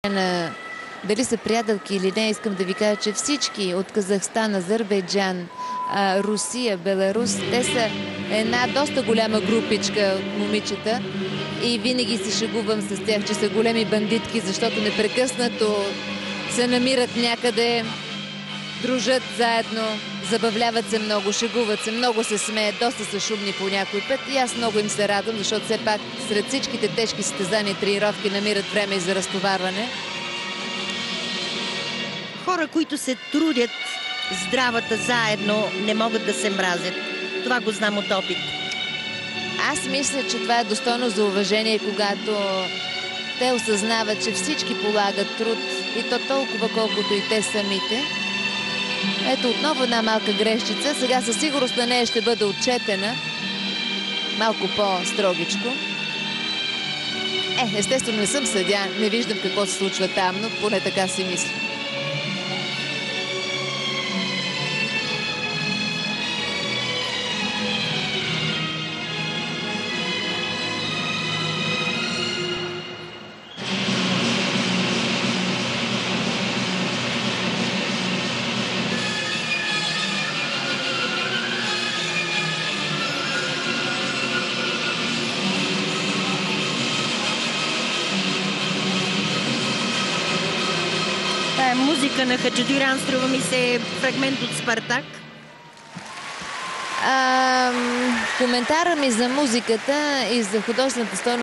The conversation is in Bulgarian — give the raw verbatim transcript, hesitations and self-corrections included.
на дали са приятелки или не, искам да ви кажа, че всички от Казахстан, Азербайджан, Русия, Беларус, те са една доста голяма групичка от момичета и винаги се шегувам с тях, че са големи бандитки, защото непрекъснато се намират някъде, дружат заедно, забавляват се много, шегуват се, много се смеят, доста са шумни по някой път и аз много им се радвам, защото все пак сред всичките тежки състезания и тренировки намират време и за разтоварване. Хора, които се трудят здравата заедно, не могат да се мразят. Това го знам от опит. Аз мисля, че това е достойно за уважение, когато те осъзнават, че всички полагат труд и то толкова, колкото и те самите. Ето отново една малка грешчица. Сега със сигурност на нея ще бъде отчетена. Малко по-строгичко. Е, естествено не съм съдия, не виждам какво се случва там, но поне така си мисля. Музика на Хаджидиран, струва ми се фрагмент от Спартак. А, коментара ми за музиката и за художествената стойност